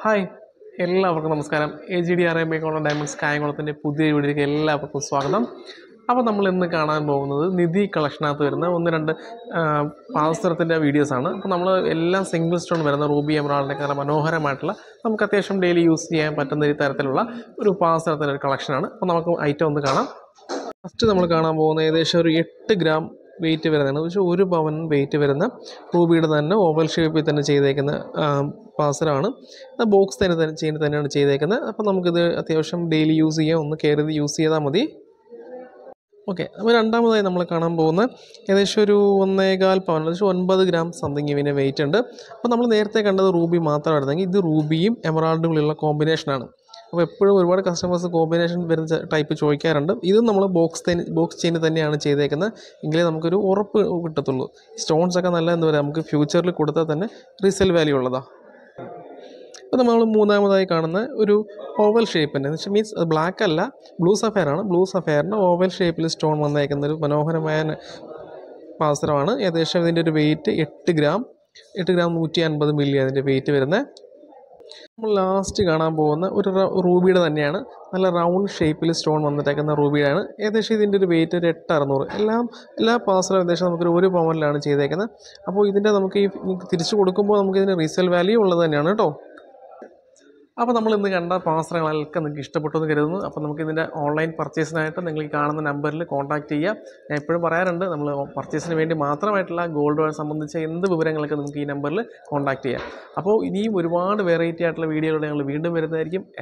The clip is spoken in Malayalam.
ഹായ് എല്ലാവർക്കും നമസ്കാരം. AGDRMA ഡയമണ്ട്സ് കായംകുളത്തിൻ്റെ പുതിയ വീഡിയോയിലേക്ക് എല്ലാവർക്കും സ്വാഗതം. അപ്പോൾ നമ്മൾ ഇന്ന് കാണാൻ പോകുന്നത് നിധി കളക്ഷനകത്ത് വരുന്ന ഒന്ന് രണ്ട് പാദസരത്തിൻ്റെ വീഡിയോസാണ്. അപ്പോൾ നമ്മൾ എല്ലാം സിംഗിൾ സ്റ്റോൺ വരുന്ന റൂബി എമറാൾഡിൻ്റെ നല്ല മനോഹരമായിട്ടുള്ള നമുക്ക് അത്യാവശ്യം ഡെയിലി യൂസ് ചെയ്യാൻ പറ്റുന്ന ഈ തരത്തിലുള്ള ഒരു പാദസരത്തിൻ്റെ ഒരു കളക്ഷനാണ്. അപ്പോൾ നമുക്ക് ഐറ്റം ഒന്ന് കാണാം. ഫസ്റ്റ് നമ്മൾ കാണാൻ പോകുന്ന ഏകദേശം ഒരു 8 ഗ്രാം വെയിറ്റ് വരുന്നതാണ്. പക്ഷേ 1 പവൻ വെയിറ്റ് വരുന്ന റൂബിയുടെ തന്നെ ഓവൽ ഷേപ്പിൽ തന്നെ ചെയ്തേക്കുന്ന പാസറാണ്. ബോക്സ് തന്നെയാണ് ചെയ്തേക്കുന്നത്. അപ്പോൾ നമുക്കിത് അത്യാവശ്യം ഡെയിലി യൂസ് ചെയ്യാം, ഒന്ന് കെയർ ചെയ്ത് യൂസ് ചെയ്താൽ മതി. ഓക്കെ, അപ്പോൾ രണ്ടാമതായി നമ്മൾ കാണാൻ പോകുന്ന ഏകദേശം ഒരു 1.25 പവൻ, ഏകദേശം 9 ഗ്രാം സംതിങ് ഇവന് വെയിറ്റ് ഉണ്ട്. അപ്പോൾ നമ്മൾ നേരത്തെ കണ്ടത് റൂബി മാത്രമായിരുന്നെങ്കിൽ ഇത് റൂബിയും എമറാൾഡും കൂടിയുള്ള കോമ്പിനേഷനാണ്. അപ്പോൾ എപ്പോഴും ഒരുപാട് കസ്റ്റമേഴ്സ് കോമ്പിനേഷൻ വരുന്ന ടൈപ്പ് ചോദിക്കാറുണ്ട്. ഇതും നമ്മൾ ബോക്സ് ചെയിൻ തന്നെയാണ് ചെയ്തേക്കുന്നത്, എങ്കിലേ നമുക്കൊരു ഉറപ്പ് കിട്ടത്തുള്ളൂ. സ്റ്റോൺസൊക്കെ നല്ല എന്താ പറയുക, നമുക്ക് ഫ്യൂച്ചറിൽ കൊടുത്താൽ തന്നെ റീസെയിൽ വാല്യൂ ഉള്ളതാണ്. അപ്പോൾ നമ്മൾ മൂന്നാമതായി കാണുന്ന ഒരു ഓവൽ ഷേപ്പിൻ്റെ എന്ന് വെച്ചാൽ മീൻസ് ബ്ലാക്ക് അല്ല, ബ്ലൂ സഫയറാണ്. ബ്ലൂ സഫയറിൻ്റെ ഓവൽ ഷേപ്പിൽ സ്റ്റോൺ വന്നേക്കുന്ന ഒരു മനോഹരമായ പാസരമാണ്. ഏകദേശം ഇതിൻ്റെ ഒരു വെയിറ്റ് 8 ഗ്രാം 150 മില്ലി അതിൻ്റെ വെയിറ്റ് വരുന്നത്. നമ്മൾ ലാസ്റ്റ് കാണാൻ പോകുന്ന ഒരു റൂബിയുടെ തന്നെയാണ്, നല്ല റൗണ്ട് ഷേപ്പിൽ സ്റ്റോൺ വന്നിട്ടേക്കുന്ന റൂബിയാണ്. ഏകദേശം ഇതിൻ്റെ ഒരു വെയിറ്റ് ഒരു 8,600. എല്ലാ പാസറും ഏകദേശം നമുക്കൊരു 1 പവനിലാണ് ചെയ്തേക്കുന്നത്. അപ്പോൾ ഇതിൻ്റെ നമുക്ക് ഈ തിരിച്ചു കൊടുക്കുമ്പോൾ നമുക്കിതിന് റീസെയിൽ വാല്യൂ ഉള്ളത് തന്നെയാണ് കേട്ടോ. അപ്പോൾ നമ്മൾ ഇന്ന് കണ്ട പാസറങ്ങളൊക്കെ നിങ്ങൾക്ക് ഇഷ്ടപ്പെട്ടു എന്ന് കരുതുന്നു. അപ്പോൾ നമുക്കിതിൻ്റെ ഓൺലൈൻ പർച്ചേസിനായിട്ട് നിങ്ങൾ ഈ കാണുന്ന നമ്പറിൽ കോൺടാക്റ്റ് ചെയ്യുക. ഞാൻ എപ്പോഴും പറയാറുണ്ട്, നമ്മൾ പർച്ചേസിന് വേണ്ടി മാത്രമായിട്ടുള്ള ഗോൾഡ് സംബന്ധിച്ച എന്ത് വിവരങ്ങളൊക്കെ നമുക്ക് ഈ നമ്പറിൽ കോൺടാക്റ്റ് ചെയ്യാം. അപ്പോൾ ഇനിയും ഒരുപാട് വെറൈറ്റി ആയിട്ടുള്ള വീഡിയോകൾ ഞങ്ങൾ വീണ്ടും വരുന്നതായിരിക്കും.